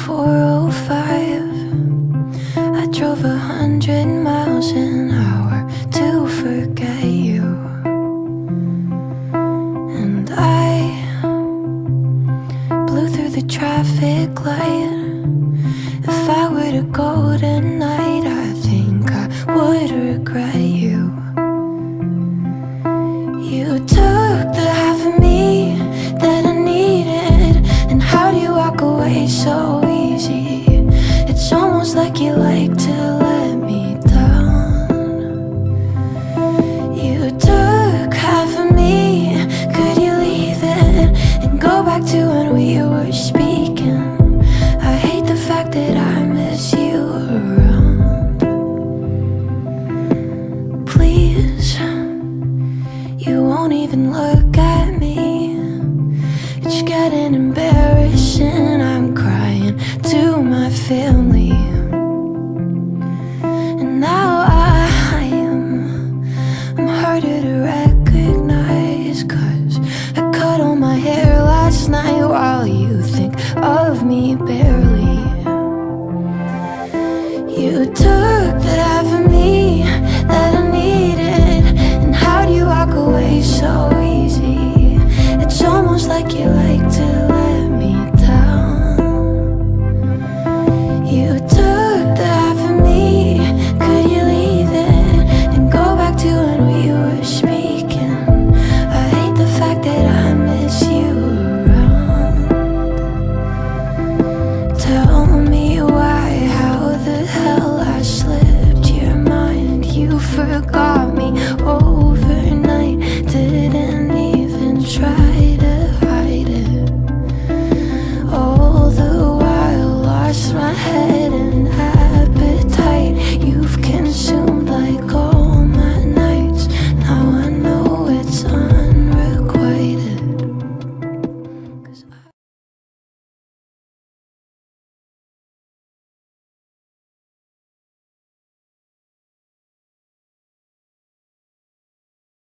4:05. I drove 100 miles an hour to forget you, and I blew through the traffic light. If I were to go tonight, I think I would regret you. You took the half of me that I needed, and how do you walk away so easy? It's almost like you like to let me down. You took half of me, could you leave it and go back to when we were speaking? I hate the fact that I miss you around. Please, you won't even look at me. It's getting embarrassing, I'm crying to my family.